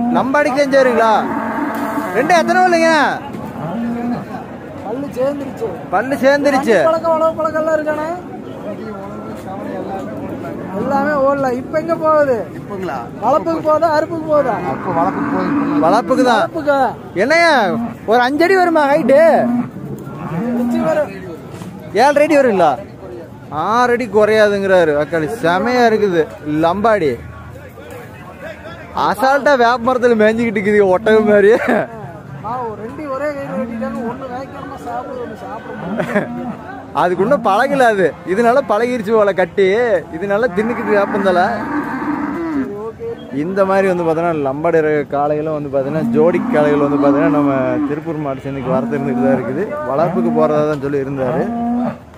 லம்பாடிக்கு செஞ்சாருங்களா? ரெண்டு எத்தனை இல்லைங்க? பல்லு சேர்ந்துருச்சு. எல்லாமே ஓடல. இப்ப எங்க போகுது? வளப்புக்கு போதா அறுப்புக்கு போதா? வளப்புக்கு தான். என்னையா ஒரு 5 அடி வருமா ஹைட்டு? 7 அடி வருங்களா? 6 அடி குறையாதுங்கிறாரு அக்காடி. செமையா இருக்குது லம்பாடி. அசால்ட்டா வேப்ப மரத்துல மேய்ஞ்சிக்கிட்டு இருக்குது ஒட்டகம் மாதிரி. அதுக்கு இன்னும் பழகல. அது இதனால பழகிருச்சு போல கட்டி. இதனால தின்னுக்கிட்டு வேப்பந்தால. இந்த மாதிரி வந்து பார்த்தீங்கன்னா லம்பாடி காளைகளும் வந்து பார்த்தீங்கன்னா ஜோடி காளைகள் வந்து பார்த்தீங்கன்னா நம்ம திருப்பூர் மாட்டு சந்தைக்கு வரது இருந்துட்டு தான் இருக்குது. வளர்ப்புக்கு போகிறதா தான் சொல்லி இருந்தார்.